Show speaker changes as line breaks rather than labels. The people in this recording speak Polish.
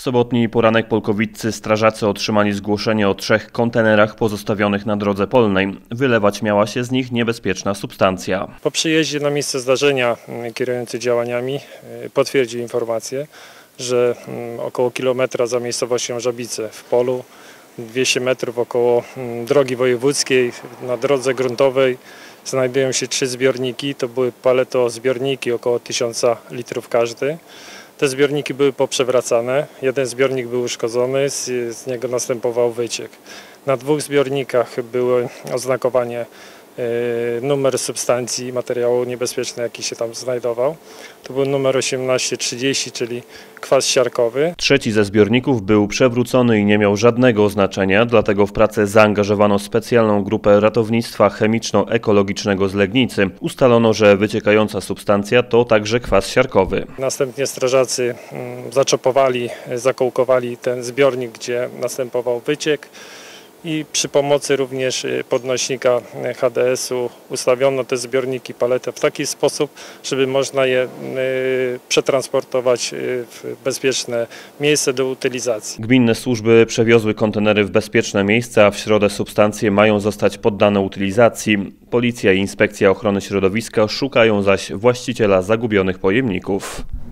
sobotni poranek polkowiccy strażacy otrzymali zgłoszenie o 3 kontenerach pozostawionych na drodze polnej. Wylewać miała się z nich niebezpieczna substancja.
Po przyjeździe na miejsce zdarzenia kierujący działaniami potwierdził informację, że około kilometra za miejscowością Żabice w polu, 200 metrów około drogi wojewódzkiej na drodze gruntowej znajdują się 3 zbiorniki. To były paletozbiorniki, około 1000 litrów każdy. Te zbiorniki były poprzewracane, jeden zbiornik był uszkodzony, z niego następował wyciek. Na 2 zbiornikach było oznakowanie, numer substancji, materiału niebezpiecznego, jaki się tam znajdował. To był numer 1830, czyli kwas siarkowy.
3 ze zbiorników był przewrócony i nie miał żadnego oznaczenia, dlatego w pracę zaangażowano specjalną grupę ratownictwa chemiczno-ekologicznego z Legnicy. Ustalono, że wyciekająca substancja to także kwas siarkowy.
Następnie strażacy zaczopowali, zakołkowali ten zbiornik, gdzie następował wyciek. I przy pomocy również podnośnika HDS-u ustawiono te zbiorniki paletę w taki sposób, żeby można je przetransportować w bezpieczne miejsce do utylizacji.
Gminne służby przewiozły kontenery w bezpieczne miejsca, a w środę substancje mają zostać poddane utylizacji. Policja i Inspekcja Ochrony Środowiska szukają zaś właściciela zagubionych pojemników.